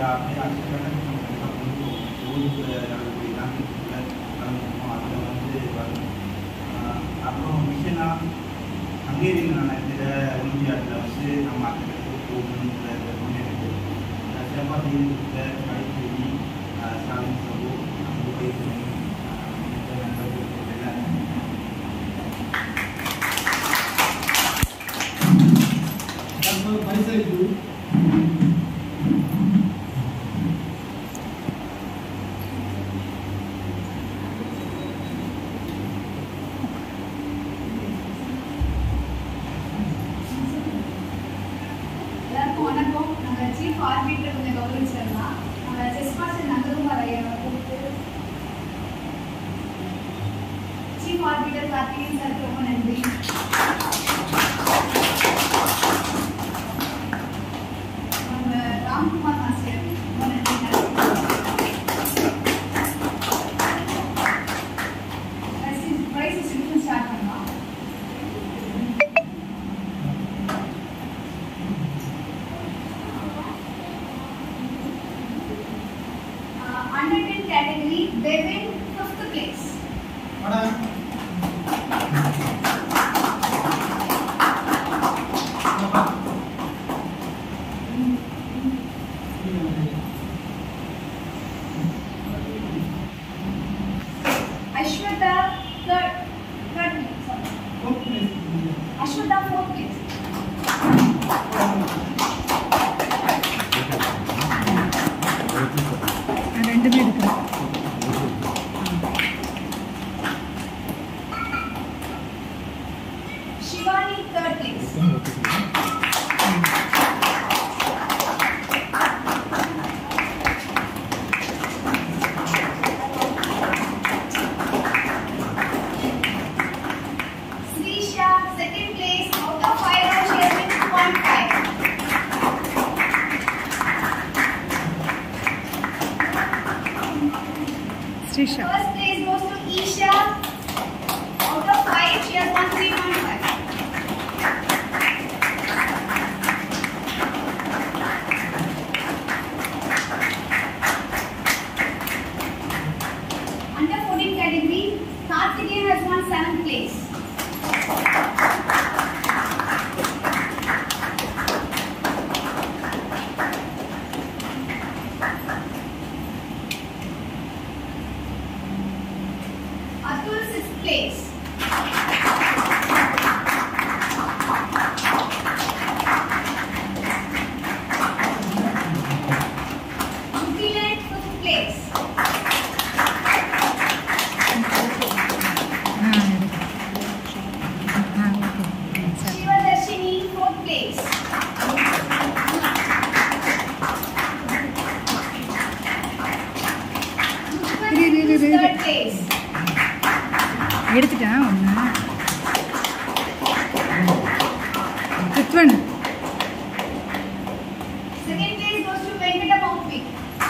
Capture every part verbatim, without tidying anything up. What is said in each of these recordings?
அப்படியே அடுத்த ஊருக்கு நடக்கக்கூடிய கான்ஃபிளிக்ஸில் கலந்துருக்கோம். அதில் வந்து வரணும். அப்புறம் மிஷனாக ஹங்கேரியில் நடக்கிற ஒலிம்பியாட்டில் வந்து நம்ம அந்த இடத்துக்கு போகணுன்ற முன்னெடுப்பு சிறப்பாக செய்து கொடுத்த கடைசி ஸ்டாலின் பிரபு உபயோக பரிசளிப்பு வணக்கம். நாங்கள் சீஃப் ஆர்பிட்டர் கொஞ்சம் கவனிச்சிடலாம். நாங்கள் செஸ் மாஸ்டர் நந்தகுமார் ஐயா கூப்பிட்டு சீஃப் ஆர்பிட்டர் கார்த்திகேயன் சாருக்கு ரொம்ப நன்றி. நம்ம ராம்குமார் மாஸ்டர் ரொம்ப நன்றி. ப்ரைஸ் டிஸ்ட்ரிபியூஷன் ஸ்டார்ட் பண்ணலாம். Category, they win fifth place. Ashwata third, third place. Fourth place. Ashwata fourth place. ரெண்டுமே இருக்கு. Shivani third place. Srisha second place. Out of five rounds she has been two point five. Srisha. First place goes to Isha. Out of five, she has won three point five. Under fourteen category, Karthikeyan has won seventh place. Atul sixth place. Nukilan fifth place. Shivadarshini fourth place. Third place. எடுத்துட்டேன் ஒன்று. ரித்வன். Second place goes to Venkata Maupik.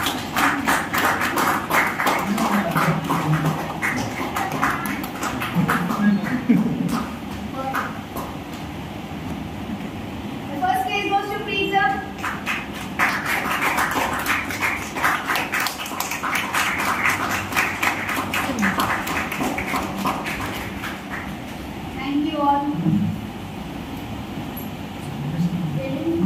The first place goes to Preetam. Thank you all.